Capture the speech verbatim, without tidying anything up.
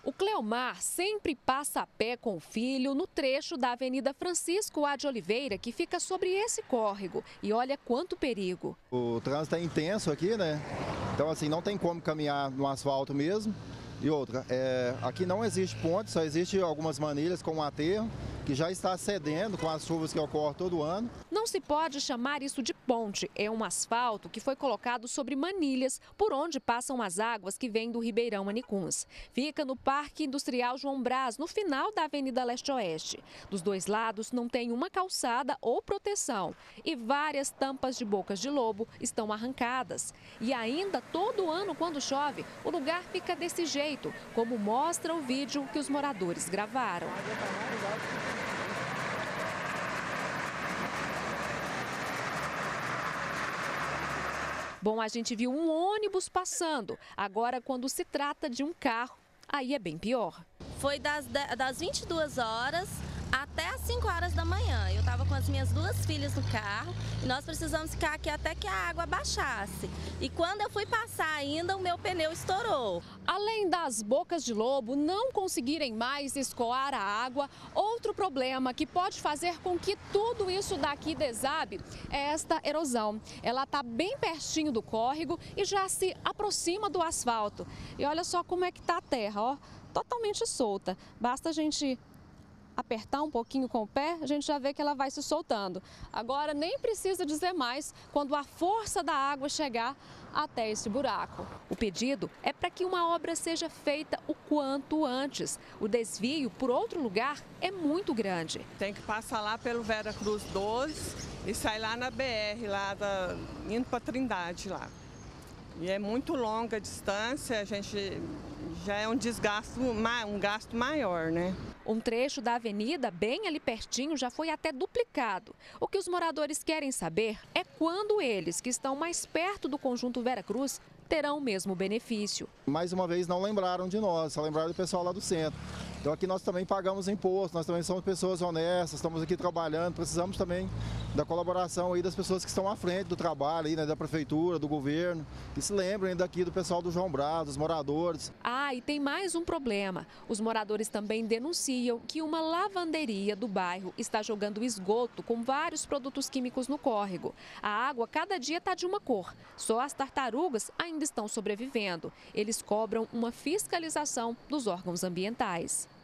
O Cleomar sempre passa a pé com o filho no trecho da Avenida Francisco A. de Oliveira, que fica sobre esse córrego. E olha quanto perigo. O trânsito é intenso aqui, né? Então, assim, não tem como caminhar no asfalto mesmo. E outra, é, aqui não existe ponte, só existe algumas manilhas com um aterro, que já está cedendo com as chuvas que ocorrem todo ano. Não se pode chamar isso de ponte, é um asfalto que foi colocado sobre manilhas por onde passam as águas que vêm do Ribeirão Manicuns. Fica no Parque Industrial João Brás, no final da Avenida Leste-Oeste. Dos dois lados não tem uma calçada ou proteção e várias tampas de bocas de lobo estão arrancadas. E ainda todo ano, quando chove, o lugar fica desse jeito, como mostra o vídeo que os moradores gravaram. Bom, a gente viu um ônibus passando. Agora, quando se trata de um carro, aí é bem pior. Foi das, das vinte e duas horas até as cinco horas da manhã. Eu estava com as minhas duas filhas no carro e nós precisamos ficar aqui até que a água baixasse. E quando eu fui passar ainda, o meu pneu estourou. Além das bocas de lobo não conseguirem mais escoar a água, outro problema que pode fazer com que tudo isso daqui desabe é esta erosão. Ela está bem pertinho do córrego e já se aproxima do asfalto. E olha só como é que está a terra, ó, totalmente solta. Basta a gente apertar um pouquinho com o pé, a gente já vê que ela vai se soltando. Agora nem precisa dizer mais quando a força da água chegar até esse buraco. O pedido é para que uma obra seja feita o quanto antes. O desvio por outro lugar é muito grande. Tem que passar lá pelo Vera Cruz doze e sair lá na B R, lá da, indo para Trindade lá. E é muito longa a distância, a gente já é um desgaste, um gasto maior, né? Um trecho da avenida, bem ali pertinho, já foi até duplicado. O que os moradores querem saber é quando eles, que estão mais perto do conjunto Vera Cruz, terão o mesmo benefício. Mais uma vez não lembraram de nós, só lembraram do pessoal lá do centro. Então aqui nós também pagamos imposto, nós também somos pessoas honestas, estamos aqui trabalhando, precisamos também da colaboração aí das pessoas que estão à frente do trabalho, aí, né, da prefeitura, do governo, que se lembrem daqui do pessoal do João Brás, dos moradores. Ah, e tem mais um problema. Os moradores também denunciam que uma lavanderia do bairro está jogando esgoto com vários produtos químicos no córrego. A água cada dia está de uma cor, só as tartarugas ainda estão sobrevivendo. Eles cobram uma fiscalização dos órgãos ambientais.